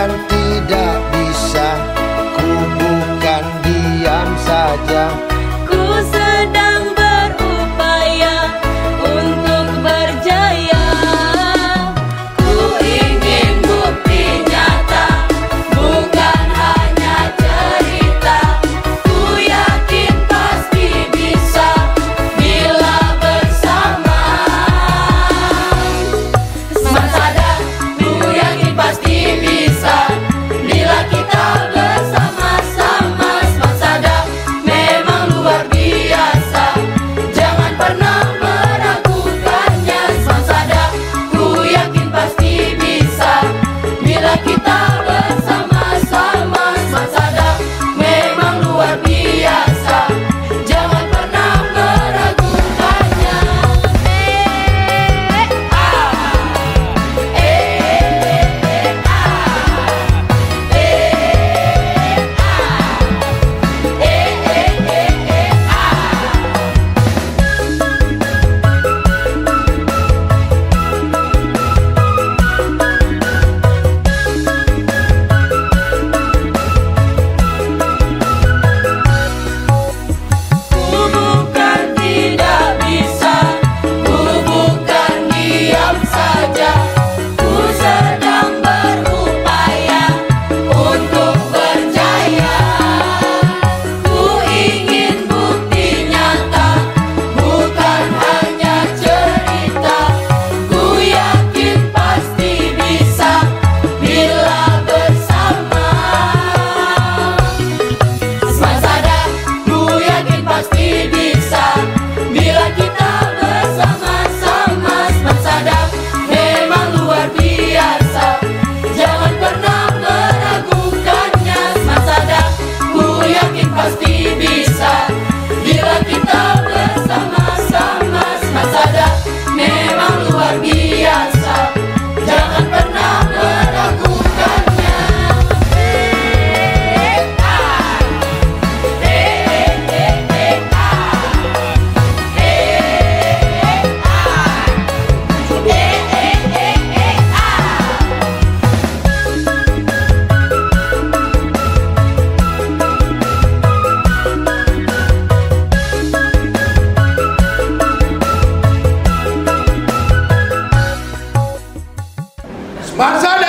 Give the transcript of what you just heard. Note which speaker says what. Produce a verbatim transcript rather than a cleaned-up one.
Speaker 1: bukan tidak bisa, ku bukan diam saja.
Speaker 2: Ku sedang berupaya untuk berjaya. Ku ingin bukti nyata, bukan hanya cerita. Ku yakin pasti bisa bila bersama. Smart Sada, ku yakin pasti bisa bila kita bersama-sama. Smart Sada memang luar biasa, jangan pernah meragukannya. Smart Sada, ku yakin pasti bisa bila kita bersama-sama. Smart Sada memang luar biasa, jangan pernah meragukannya. Eh, ah, eh, eh, ah, eh, ah, eh, eh, eh, ah. Ku bukan tidak bisa, ku bukan diam saja. Ku sedang berupaya untuk berjaya. Ku ingin bukti nyata, bukan hanya cerita. Ku yakin pasti bisa bila bersama. Smart Sada, ku yakin pasti bisa bila kita bersama-sama. Smart Sada memang luar biasa, jangan pernah meragukannya. Smart Sada, ku yakin pasti bisa bila kita bersama-sama. Smart Sada memang luar biasa, jangan pernah meragukannya. Eh, ah, eh, eh, eh, ah, eh, ah, eh, eh, eh, ah.
Speaker 1: Smart Sada.